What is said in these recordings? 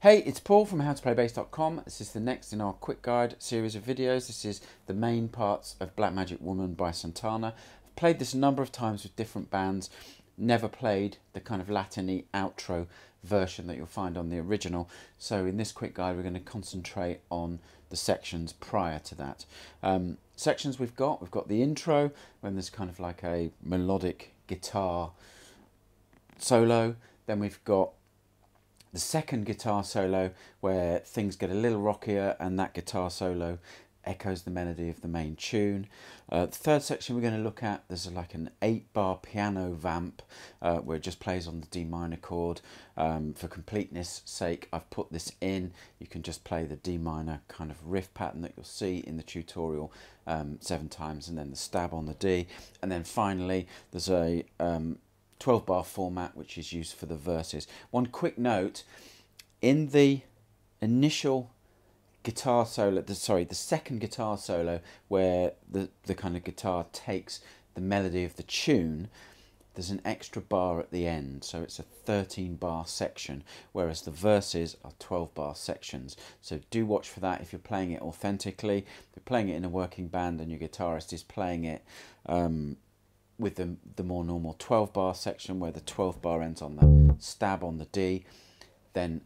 Hey, it's Paul from howtoplaybass.com. This is the next in our Quickguide series of videos. This is the main parts of Black Magic Woman by Santana. I've played this a number of times with different bands, never played the kind of Latin-y outro version that you'll find on the original. So in this Quickguide we're going to concentrate on the sections prior to that. Sections we've got the intro, when there's kind of like a melodic guitar solo. Then we've got the second guitar solo where things get a little rockier and that guitar solo echoes the melody of the main tune. The third section we're going to look at, there's like an 8-bar piano vamp where it just plays on the D minor chord. For completeness sake, I've put this in. You can just play the D minor kind of riff pattern that you'll see in the tutorial 7 times, and then the stab on the D. And then finally there's a 12-bar format which is used for the verses. One quick note, in the initial guitar solo, the second guitar solo where the kind of guitar takes the melody of the tune, there's an extra bar at the end, so it's a 13-bar section, whereas the verses are 12-bar sections. So do watch for that if you're playing it authentically. If you're playing it in a working band and your guitarist is playing it with the more normal 12-bar section where the 12th bar ends on the stab on the D, then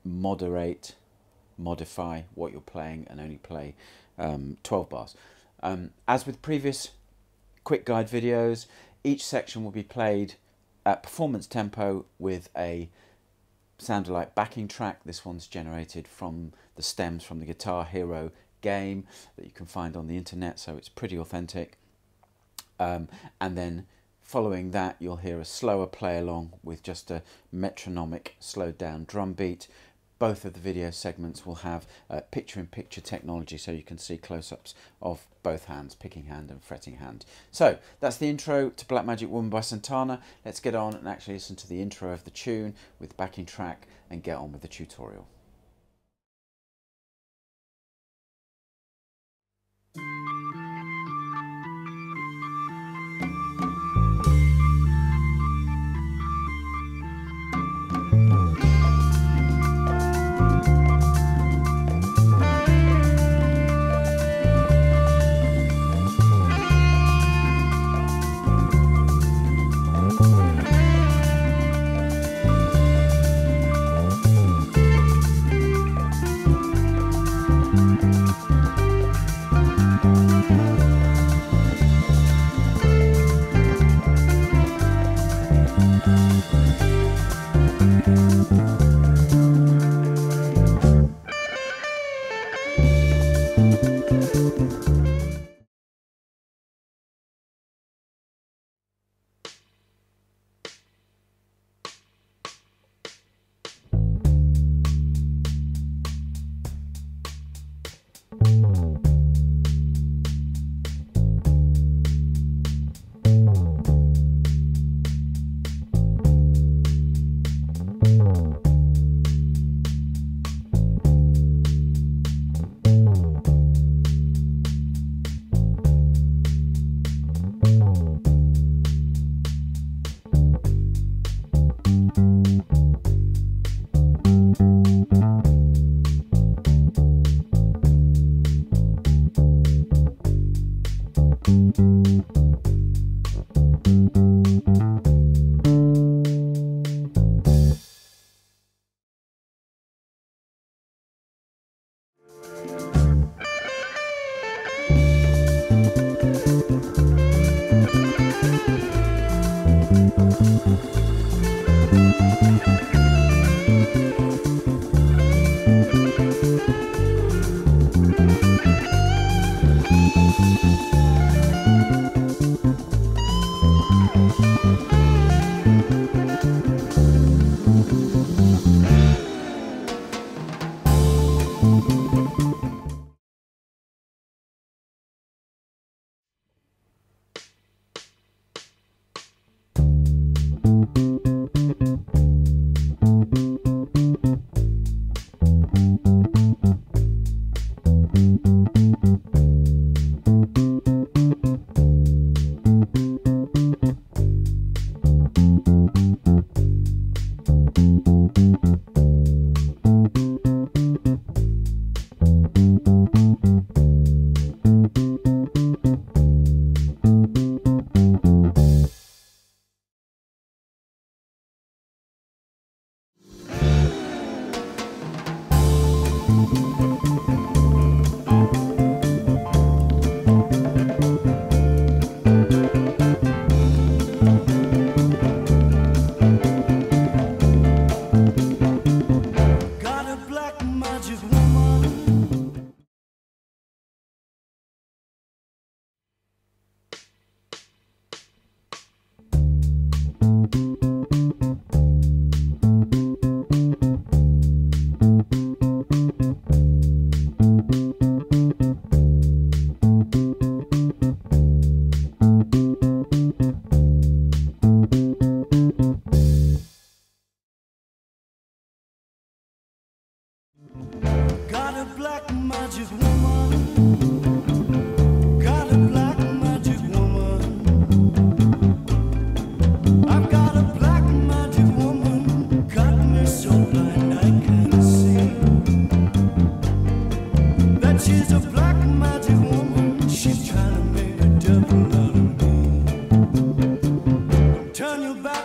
modify what you're playing and only play 12 bars. As with previous Quickguide videos, each section will be played at performance tempo with a soundalike backing track. This one's generated from the stems from the Guitar Hero game that you can find on the internet, so it's pretty authentic. And then following that you'll hear a slower play along with just a metronomic slowed down drum beat. Both of the video segments will have picture-in-picture technology, so you can see close-ups of both hands, picking hand and fretting hand. So that's the intro to Black Magic Woman by Santana. Let's get on and actually listen to the intro of the tune with the backing track and get on with the tutorial.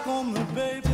back on me, baby.